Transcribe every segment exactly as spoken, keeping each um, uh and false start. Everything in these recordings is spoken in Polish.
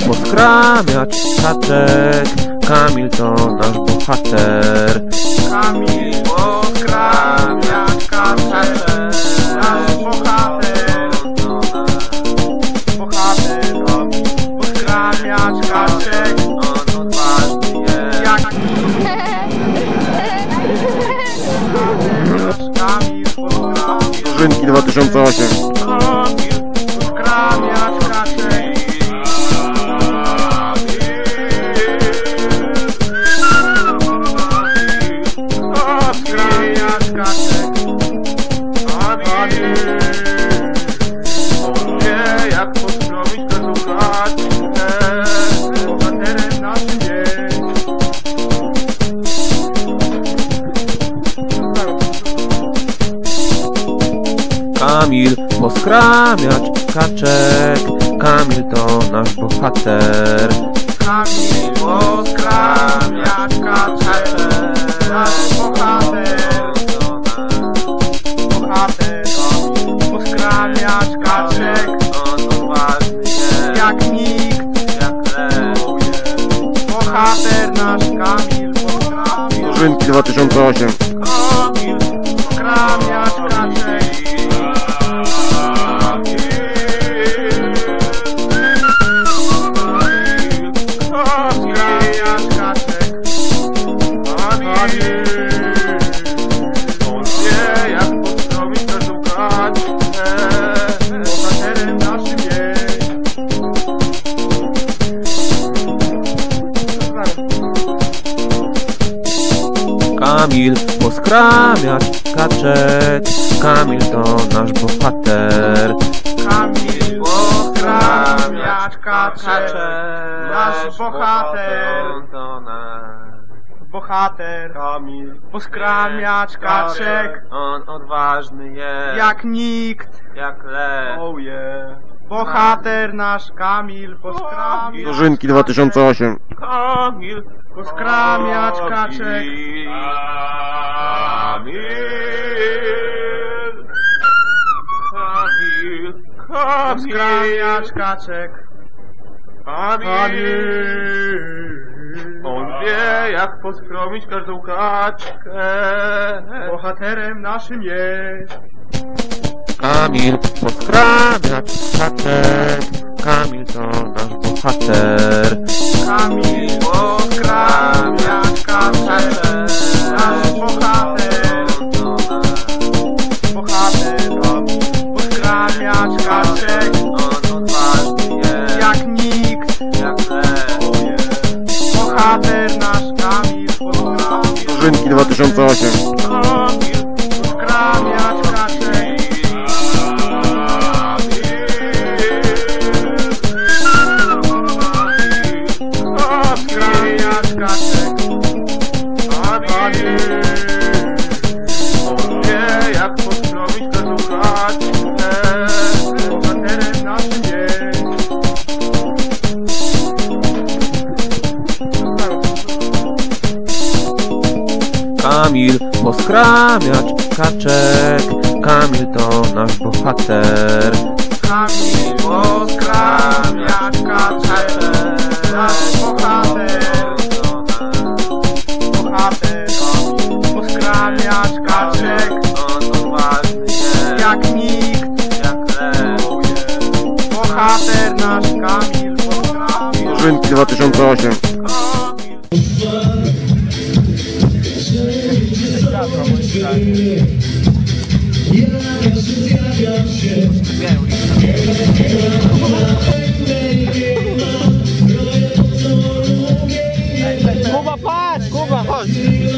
poskramiacz kaczek, Kamil to nasz bohater. Kamil poskramiacz kaczek, nasz bohater. Bohater Kamil poskramiacz kaczek, on odważny jest jak Kamil poskramiacz Drużynki dwa tysiące osiem. Kamil poskramiacz kaczek. Jak pozdrowić tę kaczkę, bohaterem naszym jest. Kamil poskramiacz kaczek, Kamil to nasz bohater. Kamil poskramiacz kaczek, nasz bohater. Bohater Kamil poskramiacz kaczek, jak nikt, jak lew. Bohater nasz Kamil poskramiacz. Drużynki dwa tysiące osiem. Kamil poskramiacz kaczek. Poskramiacz kaczek. Kamil. On wie jak pozdrowić każdą kaczkę, bohaterem naszym jest. Kamil poskramiacz kaczek, Kamil to nasz bohater. Kamil poskramiacz kaczek, nasz bohater. Bohater Kamil poskramiacz kaczek, on odważny jest jak nikt, jak lew. oh yeah. Bohater nasz Kamil poskramiacz. Drużynki dwa tysiące osiem. Kamil Poskramiacz kaczek. Kamil Kamil Poskramiacz kaczek. Kamil on wie jak poskromić każdą kaczkę, Bohaterem naszym jest. Kamil poskramiacz kaczek, Kamil to nasz bohater. Kamil poskramiacz kaczek, nasz bohater. Bohater Kamil poskramiacz kaczek, on odważny jest jak nikt, jak lew. bohater nasz Kamil poskramiacz. Drużynki dwa tysiące osiem. Kamil poskramiacz kaczek. Poskramiacz kaczek. Kamil on wie jak pozdrowić każdą kaczkę, Bohaterem naszym jest. Kamil poskramiacz kaczek, Kamil to nasz bohater. Kamil poskramiacz kaczek, nasz bohater. Bohater Kamil poskramiacz kaczek, on odważny jest jak nikt, jak lew. bohater nasz Kamil poskramiacz. Drużynki dwa tysiące osiem. Kuba, patrz! Kuba, chodź!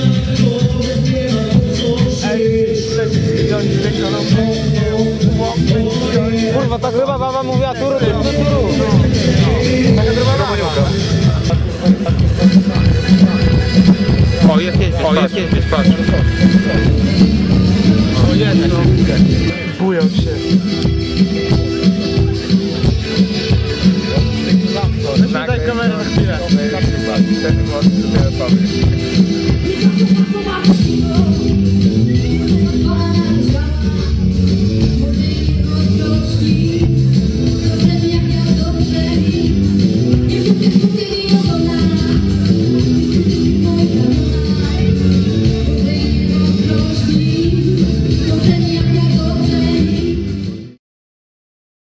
Kurwa, tak chyba baba mówiła turu, turu, turu. O, jest jeździć, o, jest jeździć, patrz. Bują się.